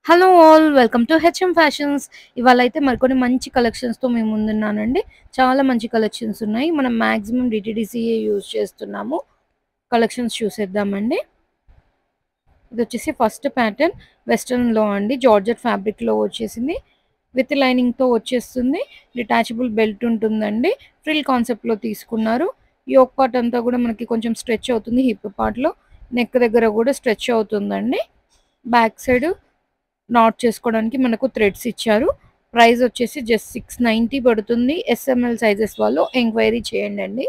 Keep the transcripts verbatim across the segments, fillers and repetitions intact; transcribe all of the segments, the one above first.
Hello all welcome to HM fashions. ఇవాళ అయితే మరికొన్ని మంచి కలెక్షన్స్తో మేము ముందున్నానండి. చాలా మంచి కలెక్షన్స్ ఉన్నాయి. మనం మ్యాక్సిమం డిటీడీసీఏ యూజ్ చేస్తున్నాము. కలెక్షన్స్ చూసేద్దామండి. ఇది వచ్చేసి ఫస్ట్ ప్యాటర్న్ వెస్ట్రన్లో అండి, జార్జెట్ ఫ్యాబ్రిక్లో వచ్చేసింది. విత్ లైనింగ్తో వచ్చేస్తుంది. డిటాచబుల్ బెల్ట్ ఉంటుందండి. ఫ్రిల్ కాన్సెప్ట్లో తీసుకున్నారు. యోక్ పార్ట్ అంతా కూడా మనకి కొంచెం స్ట్రెచ్ అవుతుంది. హిప్ పార్ట్లో నెక్ దగ్గర కూడా స్ట్రెచ్ అవుతుందండి. బ్యాక్ సైడ్ నాట్ చేసుకోవడానికి మనకు థ్రెడ్స్ ఇచ్చారు. ప్రైస్ వచ్చేసి జస్ట్ సిక్స్ నైంటీ పడుతుంది. ఎస్ఎంఎల్ సైజెస్ వాళ్ళు ఎంక్వైరీ చేయండి అండి.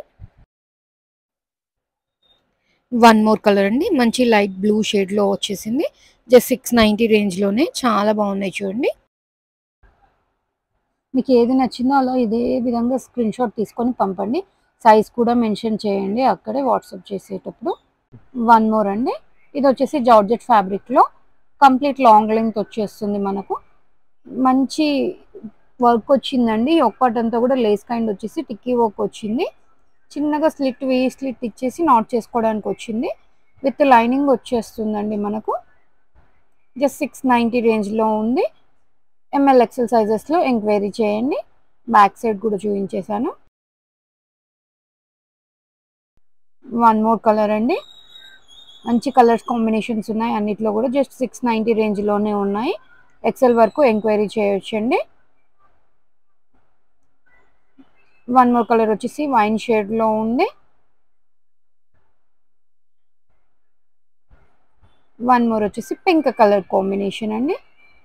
వన్ మోర్ కలర్ అండి, మంచి లైట్ బ్లూ షేడ్లో వచ్చేసింది. జస్ట్ సిక్స్ నైంటీ రేంజ్లోనే చాలా బాగున్నాయి చూడండి. మీకు ఏది నచ్చిందో అలా ఇదే విధంగా స్క్రీన్ షాట్ తీసుకొని పంపండి. సైజ్ కూడా మెన్షన్ చేయండి అక్కడే వాట్సాప్ చేసేటప్పుడు. వన్ మోర్ అండి, ఇది వచ్చేసి జార్జెట్ ఫ్యాబ్రిక్లో కంప్లీట్ లాంగ్ లెంగ్త్ వచ్చేస్తుంది. మనకు మంచి వర్క్ వచ్చిందండి. ఒక్కటంతా కూడా లేస్ కైండ్ వచ్చేసి టిక్కీ వర్క్ వచ్చింది. చిన్నగా స్లిట్ వే స్లిట్ ఇచ్చేసి నాట్ చేసుకోవడానికి వచ్చింది. విత్ లైనింగ్ వచ్చేస్తుందండి. మనకు జస్ట్ సిక్స్ నైంటీ రేంజ్లో ఉంది. ఎంఎల్ ఎక్సెల్ సైజెస్లో ఎంక్వైరీ చేయండి. బ్యాక్ సైడ్ కూడా చూపించేశాను. వన్ మోర్ కలర్ అండి, మంచి కలర్స్ కాంబినేషన్స్ ఉన్నాయి అన్నిట్లో కూడా. జస్ట్ సిక్స్ నైంటీ రేంజ్లోనే ఉన్నాయి. ఎక్సెల్ వరకు ఎంక్వైరీ చేయొచ్చండి. వన్ మోర్ కలర్ వచ్చేసి వైన్ షేడ్లో ఉంది. వన్ మోర్ వచ్చేసి పింక్ కలర్ కాంబినేషన్ అండి.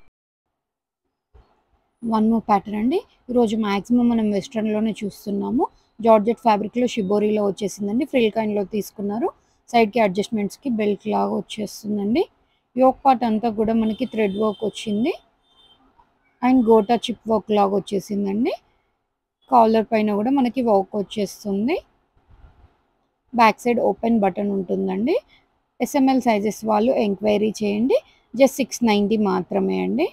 వన్ మోర్ ప్యాటర్న్ అండి. ఈరోజు మ్యాక్సిమం మనం వెస్ట్రన్లోనే చూస్తున్నాము. జార్జెట్ ఫ్యాబ్రిక్లో షిబోరీలో వచ్చేసిందండి. ఫ్రిల్ కైండ్లో తీసుకున్నారు. సైడ్కి అడ్జస్ట్మెంట్స్కి బెల్ట్ లాగా వచ్చేస్తుందండి. యోక్ పార్ట్ అంతా కూడా మనకి థ్రెడ్ వర్క్ వచ్చింది అండ్ గోటా చిప్ వర్క్ లాగా వచ్చేసిందండి. కాలర్ పైన కూడా మనకి వర్క్ వచ్చేస్తుంది. బ్యాక్ సైడ్ ఓపెన్ బటన్ ఉంటుందండి. ఎస్ఎంఎల్ సైజెస్ వాళ్ళు ఎంక్వైరీ చేయండి. జస్ట్ సిక్స్ నైంటీ మాత్రమే అండి.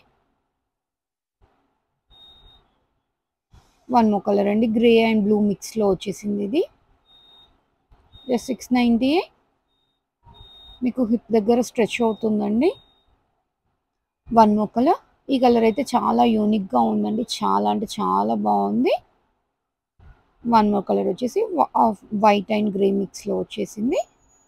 వన్ మో కలర్ అండి, గ్రే అండ్ బ్లూ మిక్స్లో వచ్చేసింది. ఇది జస్ట్ సిక్స్ నైంటీ. మీకు హిప్ దగ్గర స్ట్రెచ్ అవుతుందండి. వన్ మో కలర్, ఈ కలర్ అయితే చాలా యూనిక్గా ఉందండి. చాలా అంటే చాలా బాగుంది. వన్ మోర్ కలర్ వచ్చేసి వైట్ అండ్ గ్రే మిక్స్లో వచ్చేసింది.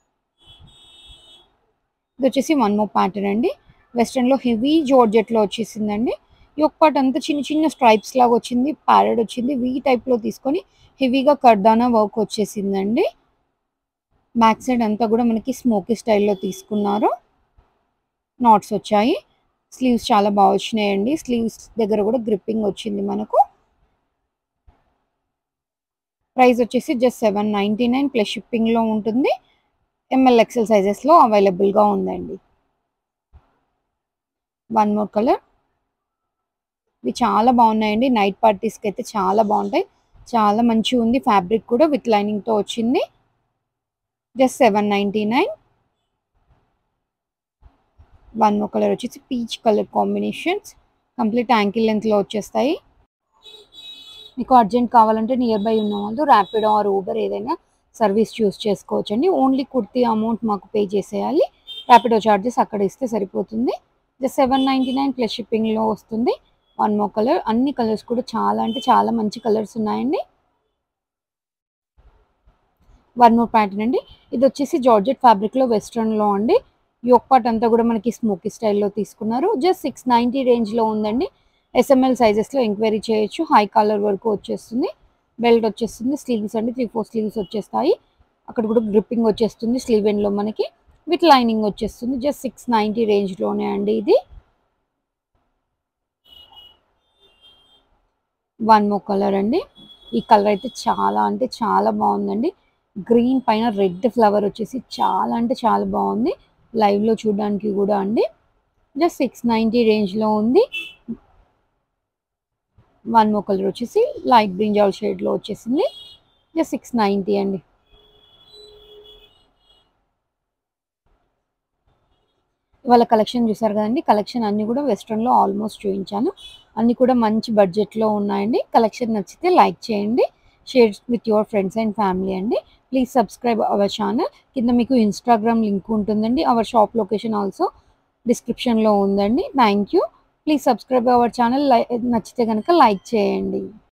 ఇది వచ్చేసి వన్ మోర్ ప్యాటర్న్ అండి. వెస్ట్రన్లో హెవీ జార్జెట్లో వచ్చేసిందండి. ఈ ఒక్క పార్ట్ అంతా చిన్న చిన్న స్ట్రైప్స్ లాగా వచ్చింది. ప్యారెడ్ వచ్చింది. వీ టైప్లో తీసుకొని హెవీగా కర్దానా వర్క్ వచ్చేసిందండి. బ్యాక్ సైడ్ అంతా కూడా మనకి స్మోకీ స్టైల్లో తీసుకున్నారు. నాట్స్ వచ్చాయి. స్లీవ్స్ చాలా బాగా వచ్చినాయండి. స్లీవ్స్ దగ్గర కూడా గ్రిప్పింగ్ వచ్చింది మనకు. ప్రైస్ వచ్చేసి just seven ninety nine plus షిప్పింగ్లో ఉంటుంది. ఎంఎల్ ఎక్సెల్ సైజెస్లో అవైలబుల్గా ఉందండి. వన్ మోర్ కలర్, ఇవి చాలా బాగున్నాయండి. నైట్ పార్టీస్కి అయితే చాలా బాగుంటాయి. చాలా మంచిగా ఉంది. ఫ్యాబ్రిక్ కూడా విత్ లైనింగ్తో వచ్చింది. Just seven ninety nine. One more colour వచ్చేసి peach colour combinations complete ankle లెంత్లో వచ్చేస్తాయి. మీకు అర్జెంట్ కావాలంటే నియర్ బై ఉన్న వాళ్ళు ర్యాపిడో ఆర్ ఊబర్ ఏదైనా సర్వీస్ చూస్ చేసుకోవచ్చండి. ఓన్లీ కుర్తీ అమౌంట్ మాకు పే చేసేయాలి. ర్యాపిడో ఛార్జెస్ అక్కడ ఇస్తే సరిపోతుంది. Just seven ninety nine plus షిప్పింగ్లో వస్తుంది. వన్ మోర్ కలర్, అన్ని కలర్స్ కూడా చాలా అంటే చాలా మంచి కలర్స్ ఉన్నాయండి. వన్ మోర్ ప్యాటర్న్ అండి, ఇది వచ్చేసి జార్జెట్ ఫ్యాబ్రిక్లో వెస్ట్రన్లో అండి. యోక్ పార్ట్ అంతా కూడా మనకి స్మోకీ స్టైల్లో తీసుకున్నారు. జస్ట్ సిక్స్ నైంటీ రేంజ్లో ఉందండి. ఎస్ఎంఎల్ సైజెస్లో ఎంక్వైరీ చేయొచ్చు. హై కాలర్ వరకు వచ్చేస్తుంది. బెల్ట్ వచ్చేస్తుంది. స్లీవ్స్ అండి త్రీ ఫోర్ స్లీవ్స్ వచ్చేస్తాయి. అక్కడ కూడా గ్రిప్పింగ్ వచ్చేస్తుంది స్లీవ్ ఎండ్లో మనకి. విత్ లైనింగ్ వచ్చేస్తుంది. జస్ట్ సిక్స్ నైంటీ రేంజ్లోనే అండి ఇది. వన్ మోర్ కలర్ అండి, ఈ కలర్ అయితే చాలా అంటే చాలా బాగుందండి. గ్రీన్ పైన రెడ్ ఫ్లవర్ వచ్చేసి చాలా అంటే చాలా బాగుంది. లైవ్లో చూడడానికి కూడా అండి. జస్ట్ సిక్స్ నైంటీ రేంజ్లో ఉంది. వన్ మోర్ కలర్ వచ్చేసి లైట్ బ్రింజాల్ షేడ్లో వచ్చేసింది. జస్ట్ సిక్స్ నైంటీ అండి. ఇవాళ కలెక్షన్ చూసారు కదండి. కలెక్షన్ అన్నీ కూడా వెస్ట్రన్లో ఆల్మోస్ట్ చూపించాను. అన్నీ కూడా మంచి బడ్జెట్లో ఉన్నాయండి. కలెక్షన్ నచ్చితే లైక్ చేయండి. Share with your friends and family అండి. Please subscribe our channel. కింద మీకు ఇన్స్టాగ్రామ్ లింక్ ఉంటుందండి. అవర్ షాప్ లొకేషన్ ఆల్సో డిస్క్రిప్షన్‌లో ఉందండి. Thank you. Please subscribe our channel. Like నచ్చితే గనక లైక్ చేయండి.